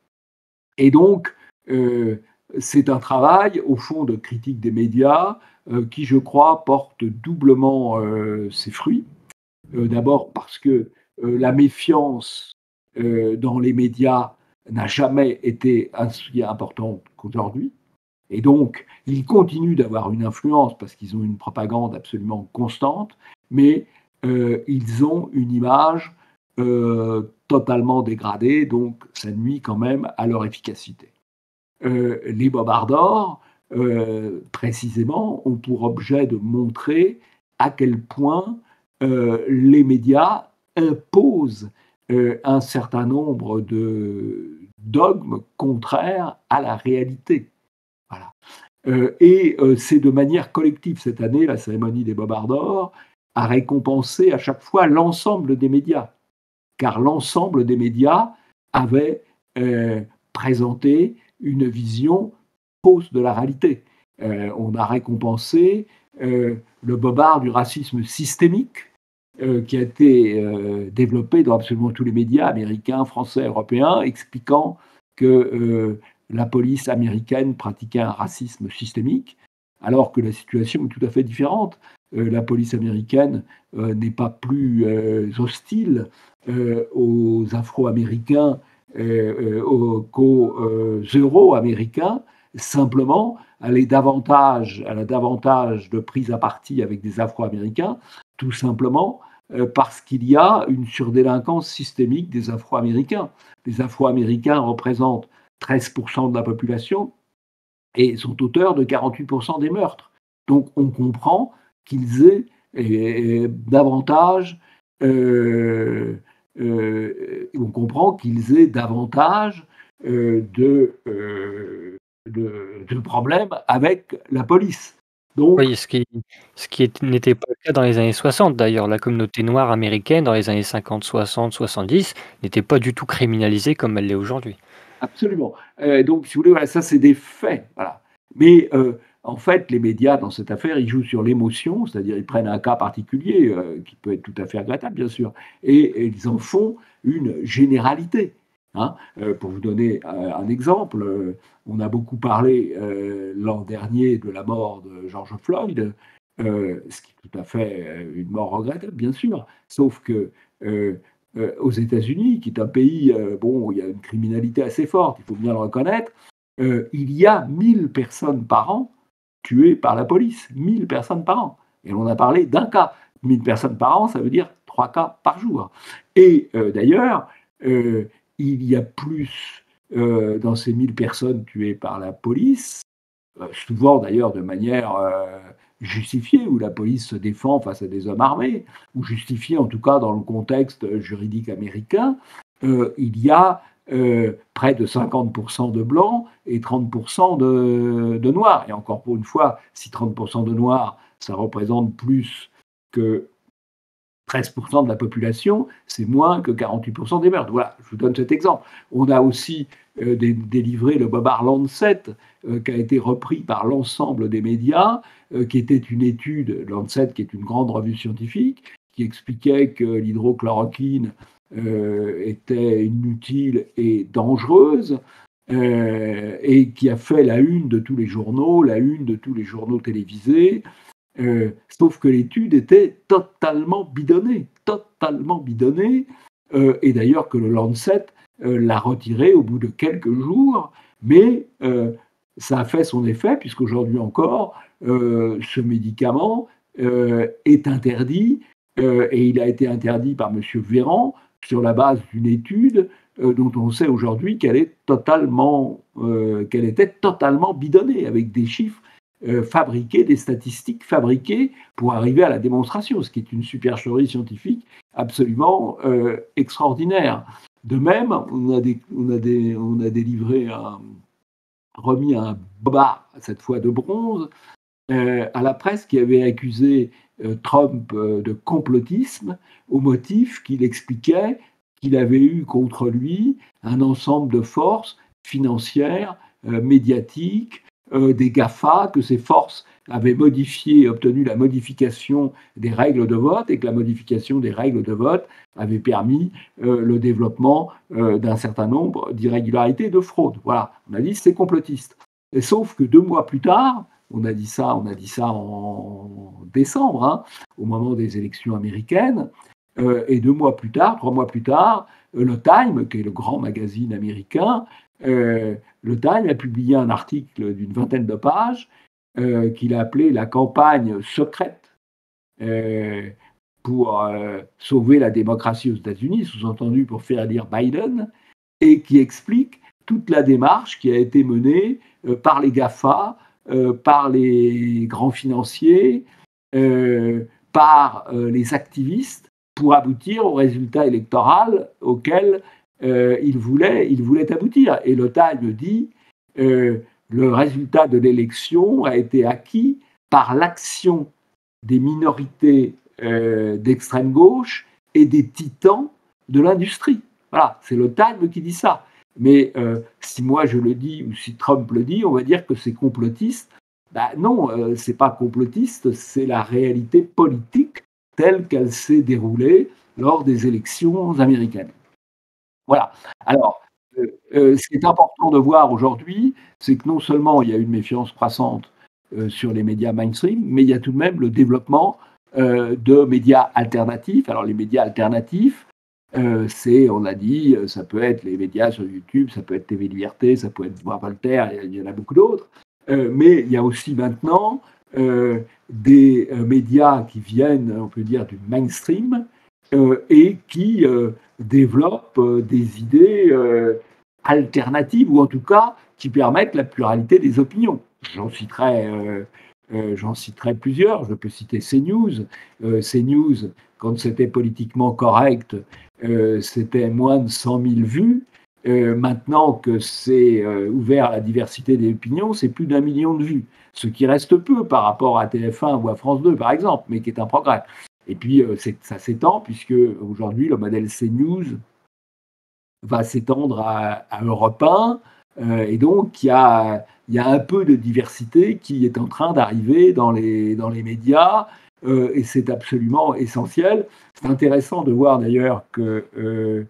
et donc, euh, c'est un travail, au fond, de critique des médias euh, qui, je crois, porte doublement euh, ses fruits. Euh, D'abord parce que euh, la méfiance euh, dans les médias n'a jamais été aussi importante qu'aujourd'hui. Et donc, ils continuent d'avoir une influence parce qu'ils ont une propagande absolument constante, mais euh, ils ont une image euh, totalement dégradée, donc ça nuit quand même à leur efficacité. Euh, les bombardeurs, euh, précisément, ont pour objet de montrer à quel point euh, les médias imposent euh, un certain nombre de dogmes contraires à la réalité. Voilà. Euh, et euh, c'est de manière collective cette année, la cérémonie des bombardeurs a récompensé à chaque fois l'ensemble des médias, car l'ensemble des médias avait euh, présenté une vision fausse de la réalité. Euh, on a récompensé euh, le bobard du racisme systémique euh, qui a été euh, développé dans absolument tous les médias américains, français, européens, expliquant que euh, la police américaine pratiquait un racisme systémique, alors que la situation est tout à fait différente. Euh, la police américaine euh, n'est pas plus euh, hostile euh, aux Afro-Américains euh, euh, qu'aux euh, Euro-Américains. Simplement, elle, est davantage, elle a davantage de prise à partie avec des Afro-Américains, tout simplement euh, parce qu'il y a une surdélinquance systémique des Afro-Américains. Les Afro-Américains représentent treize pour cent de la population et sont auteurs de quarante-huit pour cent des meurtres. Donc on comprend qu'ils aient et, et, davantage, euh, euh, on comprend qu'ils aient davantage euh, de, euh, de, de problèmes avec la police. Donc, Oui, ce qui ce qui est n'était pas le cas dans les années soixante d'ailleurs. La communauté noire américaine dans les années cinquante, soixante, soixante-dix n'était pas du tout criminalisée comme elle l'est aujourd'hui. absolument. Euh, donc, si vous voulez, voilà, ça, c'est des faits. Voilà. Mais euh, en fait, les médias, dans cette affaire, ils jouent sur l'émotion, c'est-à-dire ils prennent un cas particulier, euh, qui peut être tout à fait regrettable, bien sûr, et, et ils en font une généralité. Hein. Euh, pour vous donner un, un exemple, euh, on a beaucoup parlé euh, l'an dernier de la mort de George Floyd, euh, ce qui est tout à fait euh, une mort regrettable, bien sûr, sauf que euh, euh, aux États-Unis, qui est un pays euh, bon, où il y a une criminalité assez forte, il faut bien le reconnaître, euh, il y a mille personnes par an tuées par la police. mille personnes par an. Et on a parlé d'un cas. mille personnes par an, ça veut dire trois cas par jour. Et euh, d'ailleurs, euh, il y a plus euh, dans ces mille personnes tuées par la police, euh, souvent d'ailleurs de manière euh, justifiée, où la police se défend face à des hommes armés, ou justifiée en tout cas dans le contexte juridique américain, euh, il y a euh, près de cinquante pour cent de blancs et trente pour cent de, de noirs. Et encore pour une fois, si trente pour cent de noirs, ça représente plus que treize pour cent de la population, c'est moins que quarante-huit pour cent des meurtres. Voilà, je vous donne cet exemple. On a aussi euh, dé délivré le bobard Lancet, euh, qui a été repris par l'ensemble des médias, euh, qui était une étude, Lancet, qui est une grande revue scientifique, qui expliquait que l'hydrochloroquine euh, était inutile et dangereuse, euh, et qui a fait la une de tous les journaux, la une de tous les journaux télévisés. Euh, sauf que l'étude était totalement bidonnée, totalement bidonnée, euh, et d'ailleurs que le Lancet euh, l'a retirée au bout de quelques jours, mais euh, ça a fait son effet, puisqu'aujourd'hui encore, euh, ce médicament euh, est interdit, euh, et il a été interdit par M. Véran sur la base d'une étude euh, dont on sait aujourd'hui qu'elle est totalement, euh, qu'elle était totalement bidonnée, avec des chiffres Euh, fabriquer des statistiques fabriquées pour arriver à la démonstration, ce qui est une supercherie scientifique absolument euh, extraordinaire. De même, on a, des, on a, des, on a délivré un, remis un bobard, cette fois de bronze, euh, à la presse qui avait accusé euh, Trump euh, de complotisme au motif qu'il expliquait qu'il avait eu contre lui un ensemble de forces financières, euh, médiatiques, Euh, des GAFA, que ces forces avaient modifié, obtenu la modification des règles de vote et que la modification des règles de vote avait permis euh, le développement euh, d'un certain nombre d'irrégularités et de fraudes. Voilà, on a dit c'est complotiste. Et sauf que deux mois plus tard, on a dit ça, on a dit ça en décembre, hein, au moment des élections américaines, euh, et deux mois plus tard, trois mois plus tard, euh, le Time, qui est le grand magazine américain, euh, le Time a publié un article d'une vingtaine de pages euh, qu'il a appelé la campagne secrète euh, pour euh, sauver la démocratie aux États-Unis, sous-entendu pour faire élire Biden, et qui explique toute la démarche qui a été menée euh, par les GAFA, euh, par les grands financiers, euh, par euh, les activistes, pour aboutir au résultat électoral auquel euh, il, voulait, il voulait aboutir. Et le Time dit euh, le résultat de l'élection a été acquis par l'action des minorités euh, d'extrême gauche et des titans de l'industrie. Voilà, c'est le Time qui dit ça. Mais euh, si moi je le dis ou si Trump le dit, on va dire que c'est complotiste. Ben non, euh, c'est pas complotiste, c'est la réalité politique telle qu'elle s'est déroulée lors des élections américaines. Voilà. Alors, euh, euh, ce qui est important de voir aujourd'hui, c'est que non seulement il y a une méfiance croissante euh, sur les médias mainstream, mais il y a tout de même le développement euh, de médias alternatifs. Alors, les médias alternatifs, euh, c'est, on l'a dit, euh, ça peut être les médias sur YouTube, ça peut être T V Liberté, ça peut être Voix Voltaire, il y en a beaucoup d'autres. Euh, mais il y a aussi maintenant euh, des euh, médias qui viennent, on peut dire, du mainstream euh, et qui euh, développent euh, des idées euh, alternatives ou en tout cas qui permettent la pluralité des opinions. J'en citerai, euh, euh, j'en citerai plusieurs. Je peux citer CNews. Euh, CNews, quand c'était politiquement correct, euh, c'était moins de cent mille vues. Euh, maintenant que c'est euh, ouvert à la diversité des opinions, c'est plus d'un million de vues, ce qui reste peu par rapport à T F un ou à France deux, par exemple, mais qui est un progrès. Et puis, euh, ça s'étend, puisque aujourd'hui, le modèle CNews va s'étendre à, à Europe un, euh, et donc il y a, y a un peu de diversité qui est en train d'arriver dans les, dans les médias, euh, et c'est absolument essentiel. C'est intéressant de voir d'ailleurs que euh,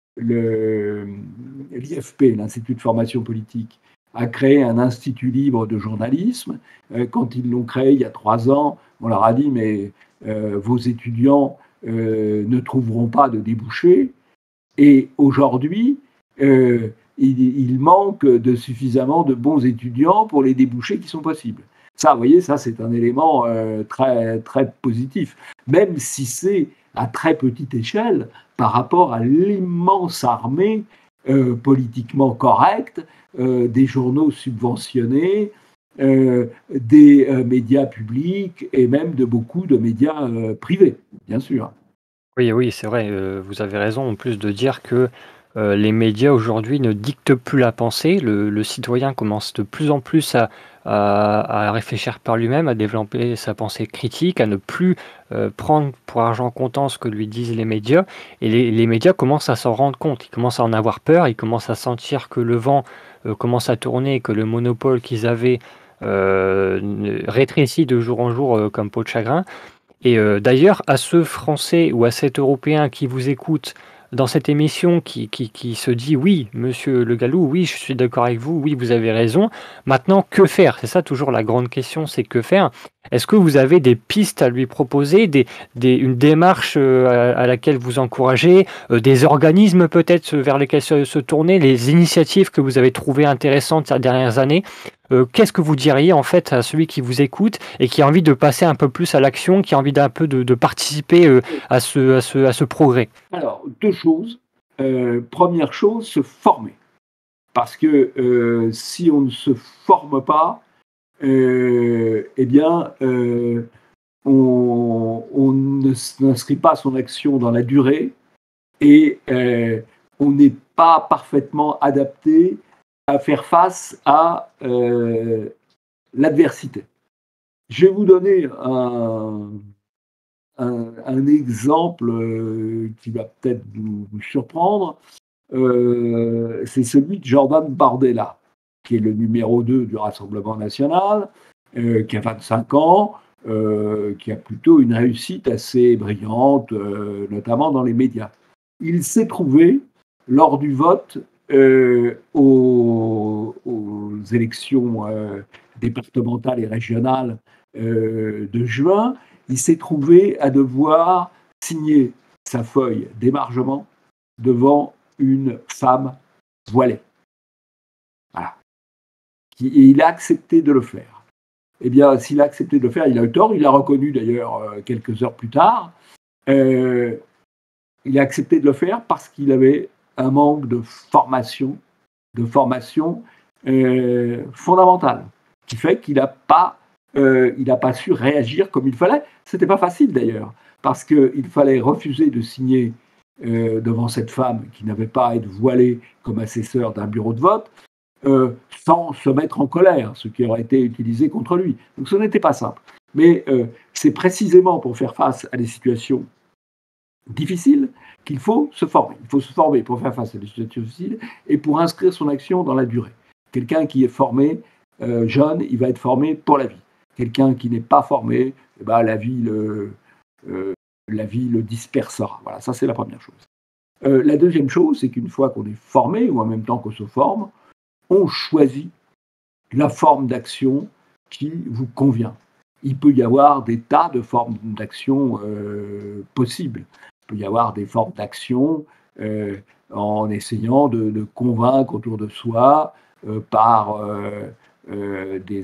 l'I F P, l'Institut de formation politique, a créé un institut libre de journalisme. Euh, quand ils l'ont créé il y a trois ans, on leur a dit mais euh, vos étudiants euh, ne trouveront pas de débouchés. Et aujourd'hui, euh, il, il manque de suffisamment de bons étudiants pour les débouchés qui sont possibles. Ça, vous voyez, ça c'est un élément euh, très, très positif, même si c'est à très petite échelle par rapport à l'immense armée euh, politiquement correcte euh, des journaux subventionnés, euh, des euh, médias publics et même de beaucoup de médias euh, privés, bien sûr. Oui, oui, c'est vrai, heu, vous avez raison en plus de dire que, heu, les médias aujourd'hui ne dictent plus la pensée. Le le citoyen commence de plus en plus à à à réfléchir par lui-même, à développer sa pensée critique, à ne plus, heu, prendre pour argent comptant ce que lui disent les médias et les les médias commencent à s'en rendre compte. Ils commencent à en avoir peur, ils commencent à sentir que le vent, heu, commence à tourner et que le monopole qu'ils avaient, heu, ne rétrécit de jour en jour, heu, comme peau de chagrin. Et heu, d'ailleurs, à ce Français ou à cet Européen qui vous écoute dans cette émission, qui qui qui se dit: «Oui, monsieur Le Gallou, oui, je suis d'accord avec vous, oui, vous avez raison». Maintenant, que faire? C'est ça toujours la grande question, c'est que faire? Est-ce que vous avez des pistes à lui proposer, des des une démarche, heu, à à laquelle vous encouragez, heu, des organismes peut-être, euh, vers lesquels se se tourner, les initiatives que vous avez trouvées intéressantes ces dernières années? Heu, qu'est-ce que vous diriez en fait à celui qui vous écoute et qui a envie de passer un peu plus à l'action, qui a envie d'un peu de de participer, heu, à ce à ce à ce progrès? Alors, deux choses. Euh, première chose, se former. Parce que euh, si on ne se forme pas, euh, eh bien, euh, on, on ne n'inscrit pas son action dans la durée et euh, on n'est pas parfaitement adapté à faire face à euh, l'adversité. Je vais vous donner un, un, un exemple euh, qui va peut-être vous, vous surprendre. Euh, c'est celui de Jordan Bardella, qui est le numéro deux du Rassemblement national, euh, qui a vingt-cinq ans, euh, qui a plutôt une réussite assez brillante, euh, notamment dans les médias. Il s'est trouvé, lors du vote euh, aux, aux, élections euh, départementales et régionales euh, de juin, il s'est trouvé à devoir signer sa feuille d'émargement devant une femme voilée. Voilà. Et il a accepté de le faire. Eh bien, s'il a accepté de le faire, il a eu tort. Il l'a reconnu d'ailleurs quelques heures plus tard. Euh, il a accepté de le faire parce qu'il avait un manque de formation, de formation euh, fondamentale, qui fait qu'il n'a pas, euh, il n'a pas su réagir comme il fallait. C'était pas facile d'ailleurs, parce qu'il fallait refuser de signer euh, devant cette femme qui n'avait pas à être voilée comme assesseur d'un bureau de vote, euh, sans se mettre en colère, ce qui aurait été utilisé contre lui. Donc ce n'était pas simple. Mais euh, c'est précisément pour faire face à des situations difficiles qu'il faut se former. Il faut se former pour faire face à des situations difficiles et pour inscrire son action dans la durée. Quelqu'un qui est formé euh, jeune, il va être formé pour la vie. Quelqu'un qui n'est pas formé, eh ben, la vie le, euh, la vie le dispersera. Voilà, ça c'est la première chose. Euh, la deuxième chose, c'est qu'une fois qu'on est formé, ou en même temps qu'on se forme, on choisit la forme d'action qui vous convient. Il peut y avoir des tas de formes d'action euh, possibles. Il peut y avoir des formes d'action euh, en essayant de, de convaincre autour de soi euh, par euh, euh, des,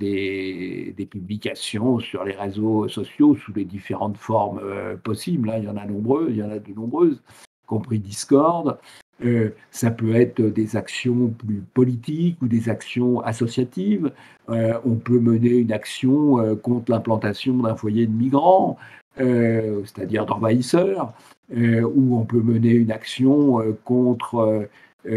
des, des publications sur les réseaux sociaux sous les différentes formes euh, possibles. Hein. Il y en a nombreuses, il y en a de nombreuses, y compris Discord. Euh, ça peut être des actions plus politiques ou des actions associatives. Euh, on peut mener une action euh, contre l'implantation d'un foyer de migrants, euh, c'est-à-dire d'envahisseurs, euh, ou on peut mener une action euh, contre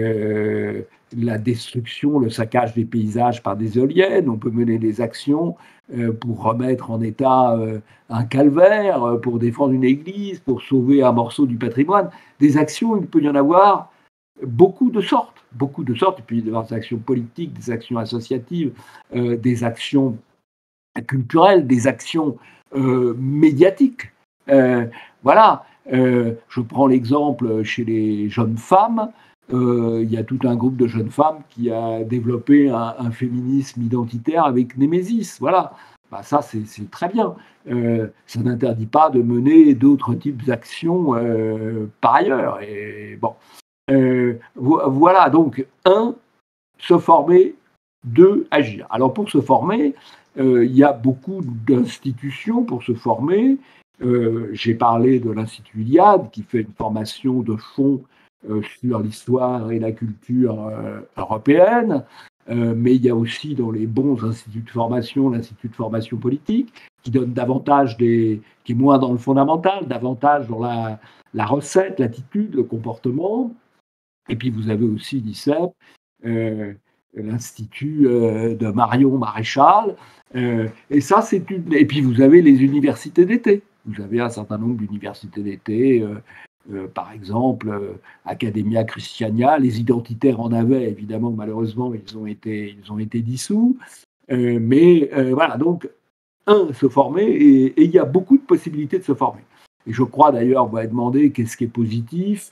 euh, la destruction, le saccage des paysages par des éoliennes. On peut mener des actions euh, pour remettre en état euh, un calvaire, euh, pour défendre une église, pour sauver un morceau du patrimoine. Des actions, il peut y en avoir beaucoup de sortes, beaucoup de sortes, et puis il peut y avoir des actions politiques, des actions associatives, euh, des actions culturelles, des actions euh, médiatiques. Euh, voilà, euh, je prends l'exemple chez les jeunes femmes, euh, il y a tout un groupe de jeunes femmes qui a développé un, un féminisme identitaire avec Némésis, voilà. Bah ça, c'est très bien. Euh, ça n'interdit pas de mener d'autres types d'actions euh, par ailleurs. Et bon, euh, voilà, donc, un, se former, deux, agir. Alors, pour se former, euh, il y a beaucoup d'institutions pour se former. Euh, J'ai parlé de l'Institut Iliade, qui fait une formation de fond euh, sur l'histoire et la culture euh, européenne. Euh, mais il y a aussi dans les bons instituts de formation, l'Institut de formation politique, qui donne davantage des, qui est moins dans le fondamental, davantage dans la, la recette, l'attitude, le comportement. Et puis vous avez aussi l'I C E P, euh, l'Institut euh, de Marion Maréchal. Euh, et ça, c'est une. Et puis vous avez les universités d'été. Vous avez un certain nombre d'universités d'été. Euh, euh, par exemple, euh, Academia Christiania. Les identitaires en avaient, évidemment, malheureusement, ils ont été, ils ont été dissous. Euh, mais euh, voilà, donc, un, se former, et il y a beaucoup de possibilités de se former. Et je crois d'ailleurs, on va demander qu'est-ce qui est positif.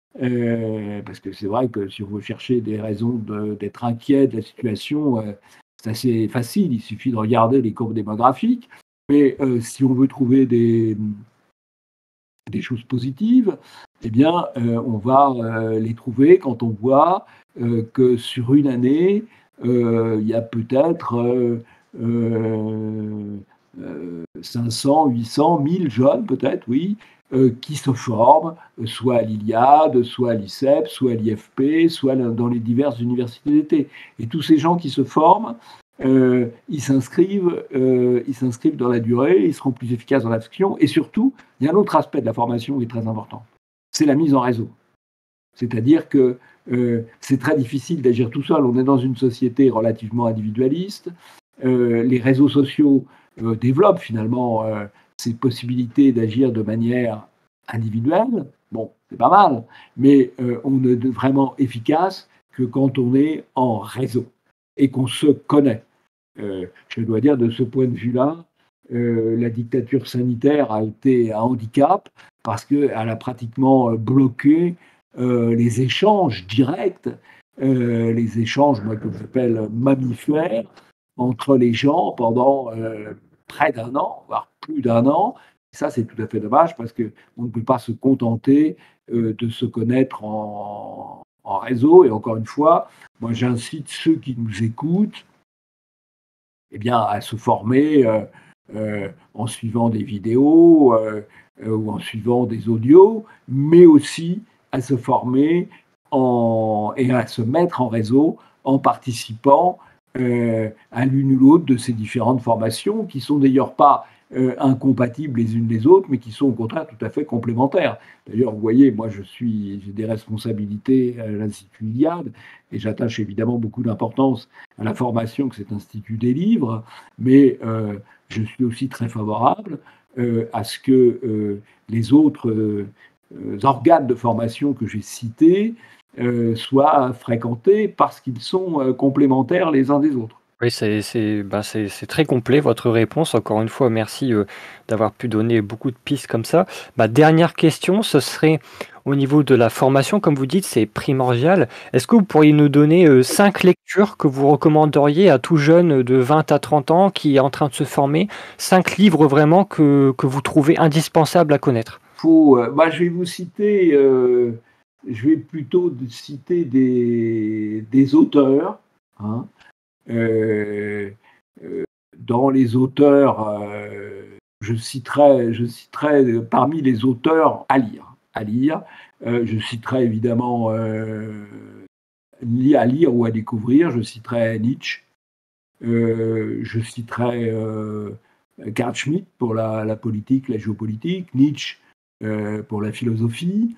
Euh, parce que c'est vrai que si on veut chercher des raisons d'être inquiet de la situation, euh, c'est assez facile, il suffit de regarder les courbes démographiques. Mais euh, si on veut trouver des, des choses positives, eh bien, euh, on va euh, les trouver quand on voit euh, que sur une année, euh, il y a peut-être euh, euh, euh, cinq cents, huit cents, mille jeunes, peut-être, oui, euh, qui se forment, soit à l'Iliade, soit à l'I C E P, soit à l'I F P, soit dans les diverses universités d'été. Et tous ces gens qui se forment, euh, ils s'inscrivent euh, ils s'inscrivent dans la durée, ils seront plus efficaces dans l'action, et surtout, il y a un autre aspect de la formation qui est très important, c'est la mise en réseau. C'est-à-dire que euh, c'est très difficile d'agir tout seul, on est dans une société relativement individualiste, euh, les réseaux sociaux euh, développent finalement euh, ces possibilités d'agir de manière individuelle, bon, c'est pas mal, mais euh, on n'est vraiment efficace que quand on est en réseau et qu'on se connaît. Euh, je dois dire, de ce point de vue-là, euh, la dictature sanitaire a été un handicap parce qu'elle a pratiquement bloqué euh, les échanges directs, euh, les échanges, moi, que j'appelle mammifères, entre les gens pendant euh, près d'un an, voire plus d'un an. Et ça, c'est tout à fait dommage parce qu'on ne peut pas se contenter euh, de se connaître en, en réseau. Et encore une fois, moi, j'incite ceux qui nous écoutent eh bien, à se former euh, euh, en suivant des vidéos euh, euh, ou en suivant des audios, mais aussi à se former en, et à se mettre en réseau en participant euh, à l'une ou l'autre de ces différentes formations, qui sont d'ailleurs pas euh, incompatibles les unes les autres, mais qui sont au contraire tout à fait complémentaires. D'ailleurs, vous voyez, moi, je suis, j'ai des responsabilités à l'Institut Iliade, et j'attache évidemment beaucoup d'importance à la formation que cet institut délivre, mais euh, je suis aussi très favorable euh, à ce que euh, les autres euh, organes de formation que j'ai cités euh, soient fréquentés parce qu'ils sont euh, complémentaires les uns des autres. Oui, c'est c'est bah, c'est c'est très complet votre réponse. Encore une fois, merci, heu, d'avoir pu donner beaucoup de pistes comme ça. Ma dernière question, ce serait au niveau de la formation, comme vous dites, c'est primordial. Est-ce que vous pourriez nous donner, heu, cinq lectures que vous recommanderiez à tout jeune de vingt à trente ans qui est en train de se former? Cinq livres vraiment que que vous trouvez indispensables à connaître? Faut, euh, bah, je vais vous citer, euh, je vais plutôt citer des, des auteurs. Hein. Euh, euh, dans les auteurs, euh, je citerai, je citerai euh, parmi les auteurs à lire. À lire, euh, je citerai évidemment euh, à lire ou à découvrir. Je citerai Nietzsche. Euh, je citerai euh, Carl Schmitt pour la, la politique, la géopolitique. Nietzsche euh, pour la philosophie.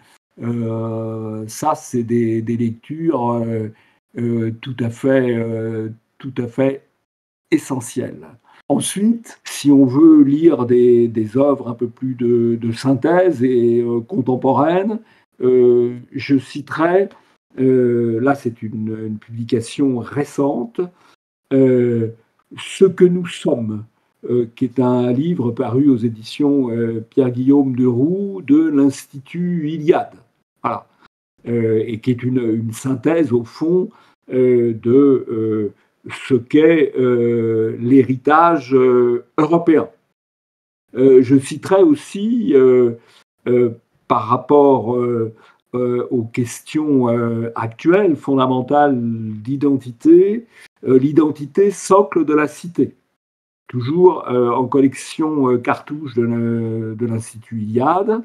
Euh, ça, c'est des, des lectures euh, euh, tout à fait, euh, tout à fait essentielles. Ensuite, si on veut lire des, des œuvres un peu plus de, de synthèse et euh, contemporaines, euh, je citerai, euh, là c'est une, une publication récente, euh, Ce que nous sommes, euh, qui est un livre paru aux éditions euh, Pierre-Guillaume de Roux de l'Institut Iliade. Voilà. Euh, et qui est une, une synthèse, au fond, euh, de euh, ce qu'est euh, l'héritage euh, européen. Euh, je citerai aussi, euh, euh, par rapport euh, euh, aux questions euh, actuelles, fondamentales d'identité, euh, l'identité socle de la cité. Toujours euh, en collection euh, cartouche de l'Institut Iliade.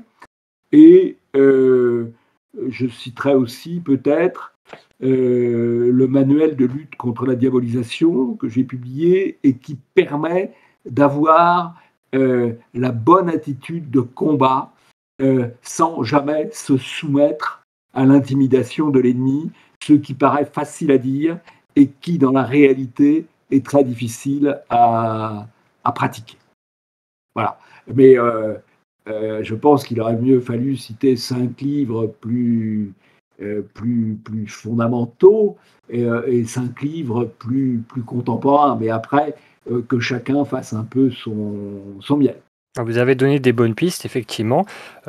Et euh, je citerai aussi peut-être euh, le manuel de lutte contre la diabolisation que j'ai publié et qui permet d'avoir euh, la bonne attitude de combat euh, sans jamais se soumettre à l'intimidation de l'ennemi, ce qui paraît facile à dire et qui, dans la réalité, est très difficile à, à pratiquer. Voilà. Mais euh, euh, je pense qu'il aurait mieux fallu citer cinq livres plus, euh, plus, plus fondamentaux et, euh, et cinq livres plus, plus contemporains. Mais après, euh, que chacun fasse un peu son, son miel. Vous avez donné des bonnes pistes, effectivement.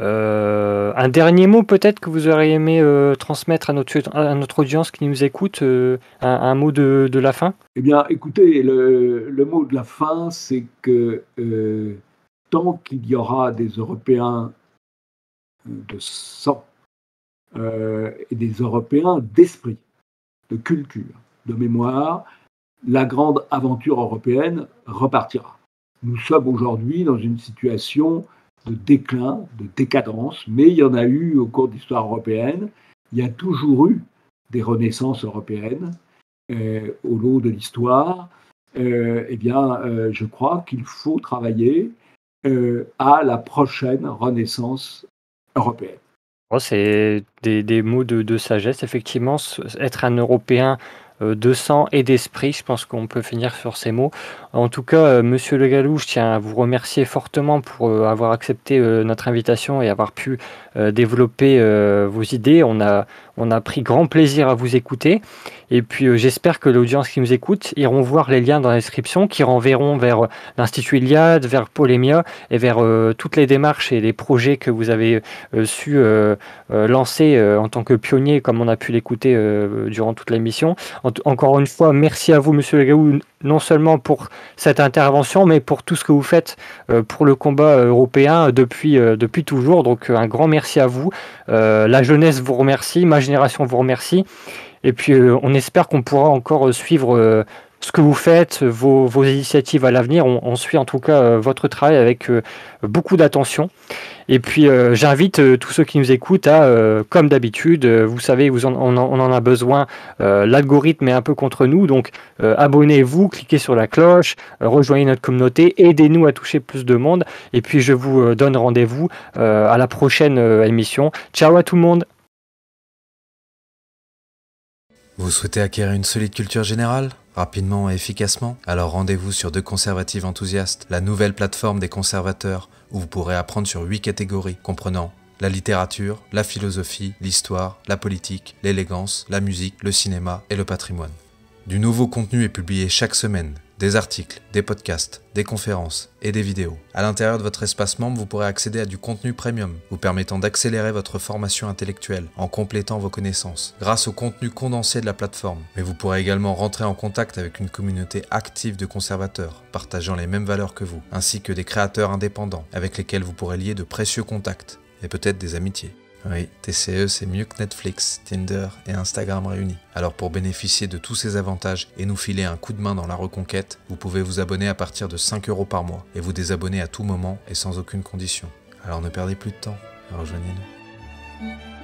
Heu, un dernier mot peut-être que vous auriez aimé, heu, transmettre à notre à notre audience qui nous écoute, heu, un un mot de de la fin? Eh bien, écoutez, le, le mot de la fin, c'est que euh, tant qu'il y aura des Européens de sang euh, et des Européens d'esprit, de culture, de mémoire, la grande aventure européenne repartira. Nous sommes aujourd'hui dans une situation de déclin, de décadence, mais il y en a eu au cours de l'histoire européenne. Il y a toujours eu des renaissances européennes euh, au long de l'histoire. Euh, eh bien, euh, je crois qu'il faut travailler euh, à la prochaine renaissance européenne. Oh, c'est des des mots de de sagesse, effectivement, se être un Européen, heu, de sang et d'esprit, je pense qu'on peut finir sur ces mots. En tout cas, heu, monsieur Le Gallou, je tiens à vous remercier fortement pour, heu, avoir accepté, heu, notre invitation et avoir pu, heu, développer, heu, vos idées. On a on a pris grand plaisir à vous écouter et puis, heu, j'espère que l'audience qui nous écoute iront voir les liens dans la description qui renverront vers, heu, l'Institut Iliade, vers Polémia et vers, heu, toutes les démarches et les projets que vous avez, heu, su, heu heu, lancer, heu, en tant que pionnier comme on a pu l'écouter, heu, durant toute l'émission. En t encore une fois, merci à vous monsieur Le Gallou, non seulement pour cette intervention, mais pour tout ce que vous faites, heu, pour le combat européen depuis, heu, depuis toujours. Donc, heu, un grand merci à vous. Heu, la jeunesse vous remercie, ma génération vous remercie et puis, heu, on espère qu'on pourra encore, heu, suivre, heu, ce que vous faites, vos vos initiatives à l'avenir. On on suit en tout cas, heu, votre travail avec, heu, beaucoup d'attention et puis, heu, j'invite, heu, tous ceux qui nous écoutent à, heu, comme d'habitude, heu, vous savez, vous en on en on en a besoin, heu, l'algorithme est un peu contre nous donc, heu, abonnez-vous, cliquez sur la cloche, heu, rejoignez notre communauté, aidez-nous à toucher plus de monde et puis je vous, heu, donne rendez-vous, heu, à la prochaine, heu, émission. Ciao à tout le monde! Vous souhaitez acquérir une solide culture générale, rapidement et efficacement? Alors rendez-vous sur Deux Conservatifs Enthousiastes, la nouvelle plateforme des conservateurs où vous pourrez apprendre sur huit catégories comprenant La littérature, la philosophie, l'histoire, la politique, l'élégance, la musique, le cinéma et le patrimoine. Du nouveau contenu est publié chaque semaine, des articles, des podcasts, des conférences et des vidéos. À l'intérieur de votre espace membre, vous pourrez accéder à du contenu premium, vous permettant d'accélérer votre formation intellectuelle en complétant vos connaissances, grâce au contenu condensé de la plateforme. Mais vous pourrez également rentrer en contact avec une communauté active de conservateurs, partageant les mêmes valeurs que vous, ainsi que des créateurs indépendants, avec lesquels vous pourrez lier de précieux contacts, et peut-être des amitiés. Oui, T C E c'est mieux que Netflix, Tinder et Instagram réunis. Alors pour bénéficier de tous ces avantages et nous filer un coup de main dans la reconquête, vous pouvez vous abonner à partir de cinq euros par mois et vous désabonner à tout moment et sans aucune condition. Alors ne perdez plus de temps et rejoignez-nous.